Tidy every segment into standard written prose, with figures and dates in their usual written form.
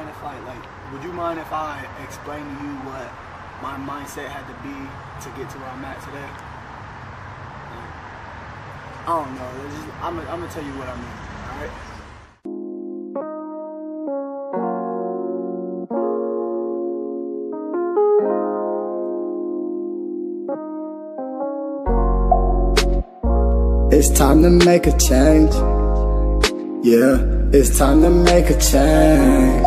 mind if would you mind if I explain to you what my mindset had to be to get to where I'm at today? I don't know. I'm gonna tell you what I mean. All right. It's time to make a change. Yeah, it's time to make a change.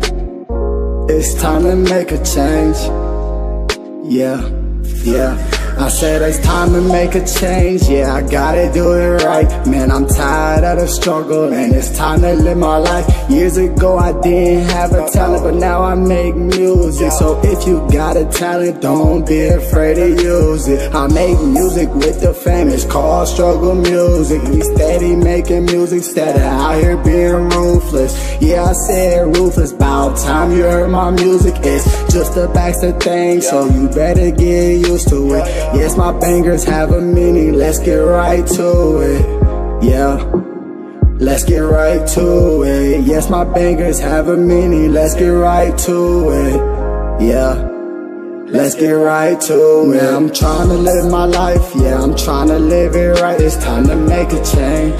It's time to make a change. Yeah, yeah. I said it's time to make a change. Yeah, I gotta do it right. Man, I'm tired of the struggle and it's time to live my life. Years ago I didn't have a talent, but now I make music. So if you got a talent, don't be afraid to use it. I make music with the fam, it's called struggle music. We steady making music instead of out here being ruthless. Yeah, I said ruthless, about time you heard my music. It's just a Baxter thing, so you better get used to it. Yes, my bangers have a meaning, let's get right to it. Yeah, let's get right to it. Yes, my bangers have a meaning, let's get right to it. Yeah, let's get right to it. I'm trying to live my life, yeah, I'm trying to live it right. It's time to make a change.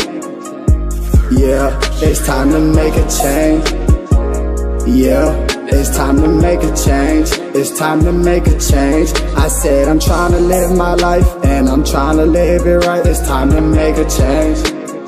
Yeah, it's time to make a change. Yeah, it's time to make a change. It's time to make a change. I said I'm trying to live my life and I'm trying to live it right. It's time to make a change.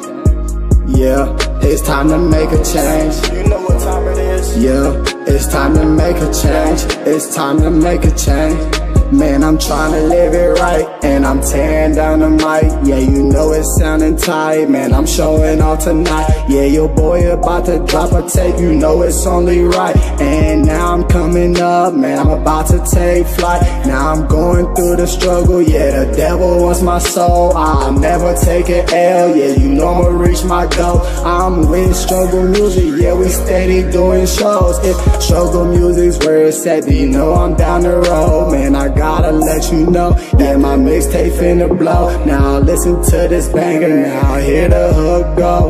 Yeah, it's time to make a change. You know what time it is? Yeah, it's time to make a change. It's time to make a change. Man, I'm trying to live it right, and I'm tearing down the mic. Yeah, you know it's sounding tight, man, I'm showing off tonight. Yeah, your boy about to drop a tape, you know it's only right. And now I'm coming up, man, I'm about to take flight. Now I'm going through the struggle, yeah, the devil wants my soul. I'll never take an L, yeah, you know I'ma reach my goal. I'm with struggle music, yeah, we steady doing shows. If struggle music's where it's at, then you know I'm down the road. Man, I gotta let you know, yeah, my mixtape finna blow. Now listen to this banger, now hear the hook go.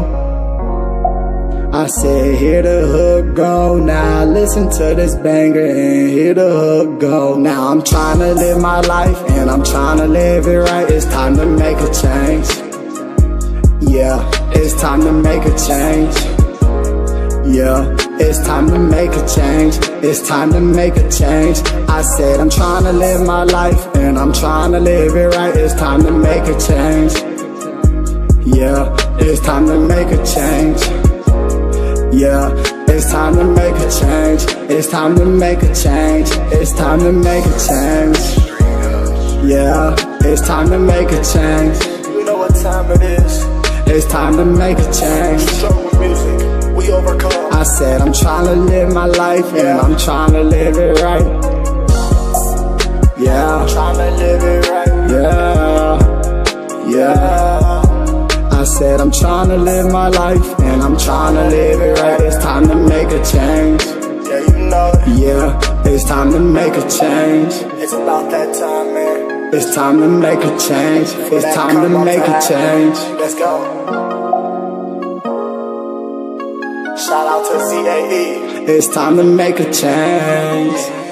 I said hear the hook go. Now listen to this banger and hear the hook go. Now I'm trying to live my life and I'm trying to live it right. It's time to make a change. Yeah, it's time to make a change. Yeah, it's time to make a change. It's time to make a change. I said I'm trying to live my life and I'm trying to live it right. It's time to make a change. Yeah, it's time to make a change. Yeah, it's time to make a change. It's time to make a change. It's time to make a change. Yeah, it's time to make a change. You know what time it is? It's time to make a change. Struggle music, we overcome. I said I'm trying to live my life and I'm trying to live it right. Yeah, I'm trying to live it right. yeah, yeah. I said I'm trying to live my life and I'm trying to live it right. It's time to make a change. Yeah, you know it. Yeah, it's time to make a change. It's about that time, man. It's time to make a change. It's time to make a change. Let's go. Shout out to ZAE. It's time to make a change.